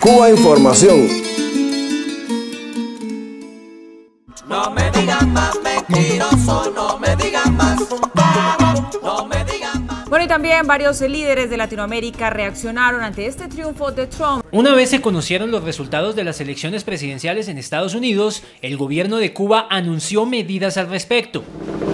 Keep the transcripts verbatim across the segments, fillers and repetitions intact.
Cuba Información. No me digan más mentiroso, no me digan más, no me digan más. Bueno, y también varios líderes de Latinoamérica reaccionaron ante este triunfo de Trump. Una vez se conocieron los resultados de las elecciones presidenciales en Estados Unidos, el gobierno de Cuba anunció medidas al respecto.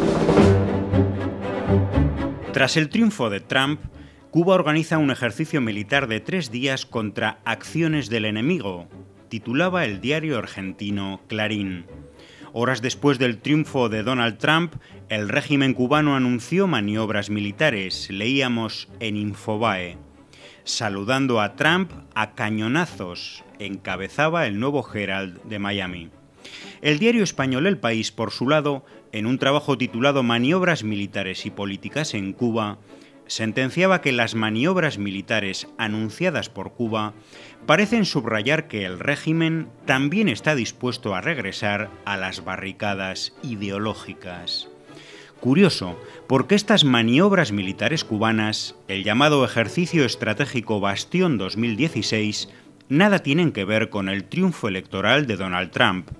Tras el triunfo de Trump, Cuba organiza un ejercicio militar de tres días contra acciones del enemigo, titulaba el diario argentino Clarín. Horas después del triunfo de Donald Trump, el régimen cubano anunció maniobras militares, leíamos en Infobae. Saludando a Trump a cañonazos, encabezaba el nuevo Herald de Miami. El diario español El País, por su lado, en un trabajo titulado Maniobras militares y políticas en Cuba, sentenciaba que las maniobras militares anunciadas por Cuba parecen subrayar que el régimen también está dispuesto a regresar a las barricadas ideológicas. Curioso, porque estas maniobras militares cubanas, el llamado Ejercicio Estratégico Bastión dos mil dieciséis, nada tienen que ver con el triunfo electoral de Donald Trump.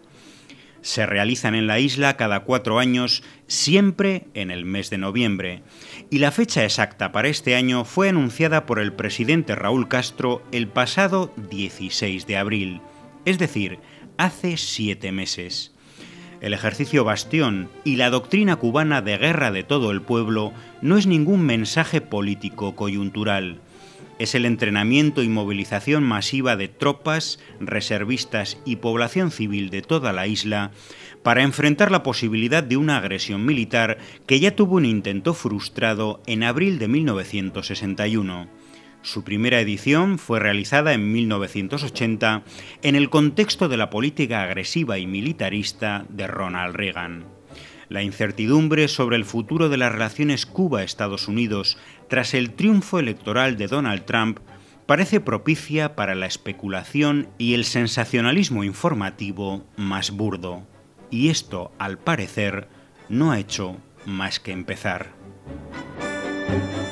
Se realizan en la isla cada cuatro años, siempre en el mes de noviembre, y la fecha exacta para este año fue anunciada por el presidente Raúl Castro el pasado dieciséis de abril, es decir, hace siete meses. El ejercicio Bastión y la doctrina cubana de guerra de todo el pueblo no es ningún mensaje político coyuntural. Es el entrenamiento y movilización masiva de tropas, reservistas y población civil de toda la isla para enfrentar la posibilidad de una agresión militar que ya tuvo un intento frustrado en abril de mil novecientos sesenta y uno. Su primera edición fue realizada en mil novecientos ochenta en el contexto de la política agresiva y militarista de Ronald Reagan. La incertidumbre sobre el futuro de las relaciones Cuba-Estados Unidos tras el triunfo electoral de Donald Trump parece propicia para la especulación y el sensacionalismo informativo más burdo. Y esto, al parecer, no ha hecho más que empezar.